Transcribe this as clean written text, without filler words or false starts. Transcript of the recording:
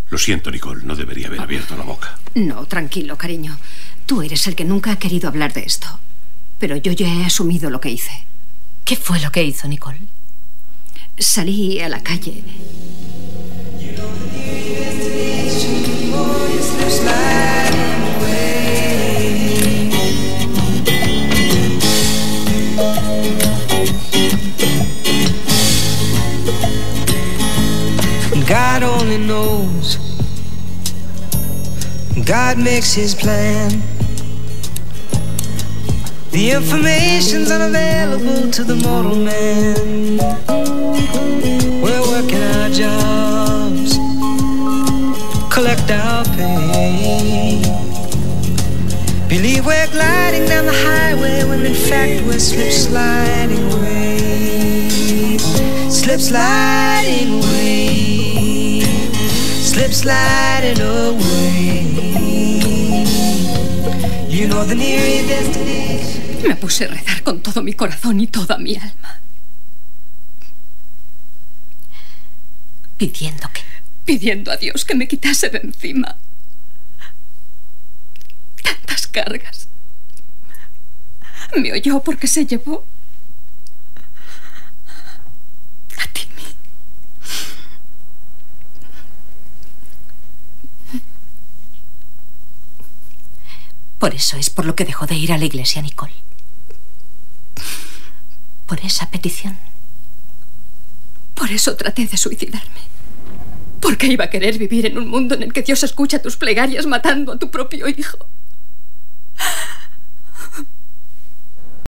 Lo siento, Nicole. No debería haber abierto la boca. No, tranquilo, cariño. Tú eres el que nunca ha querido hablar de esto. Pero yo ya he asumido lo que hice. ¿Qué fue lo que hizo, Nicole? Salí a la calle. God only knows. God makes his plan. The information's unavailable to the mortal man. We're working our jobs, collect our pay. Believe we're gliding down the highway when in fact we're slip sliding away. Slip sliding away. Slip sliding away. You know the near your destination. Me puse a rezar con todo mi corazón y toda mi alma. ¿Pidiendo qué? Pidiendo a Dios que me quitase de encima tantas cargas. Me oyó porque se llevó a Timmy. Por eso es por lo que dejó de ir a la iglesia, Nicole. Por esa petición. Por eso traté de suicidarme. Porque iba a querer vivir en un mundo en el que Dios escucha tus plegarias matando a tu propio hijo.